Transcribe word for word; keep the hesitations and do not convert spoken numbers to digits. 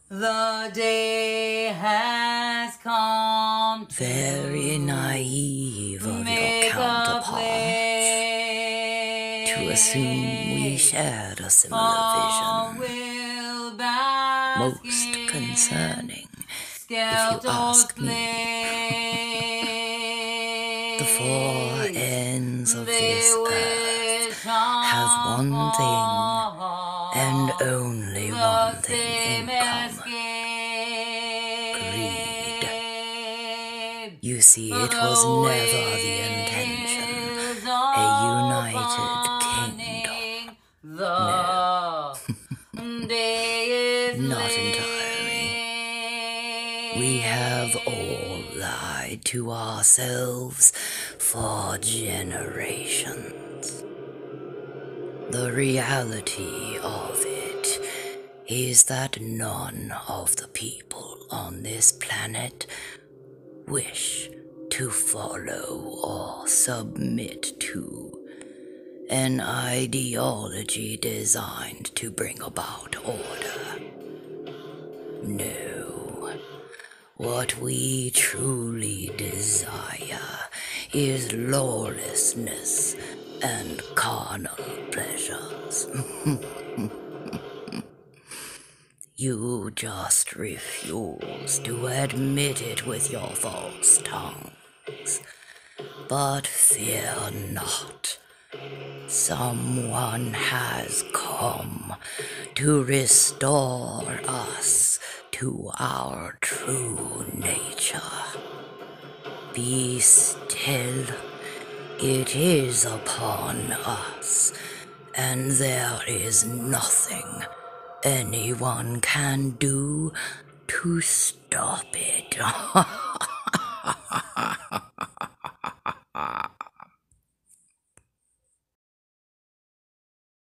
The day has come to very naive of your counterparts to assume we shared a similar vision. Most concerning, if you ask me. The four ends of this earth have one thing and only one thing in common: greed. You see, it was never the intention a united kingdom. No, not entirely. We have all lied to ourselves for generations. The reality of it is that none of the people on this planet wish to follow or submit to an ideology designed to bring about order. No, what we truly desire is lawlessness and carnal pleasures. You just refuse to admit it with your false tongues. But fear not. Someone has come to restore us to our true nature. Be still. It is upon us, and there is nothing anyone can do to stop it.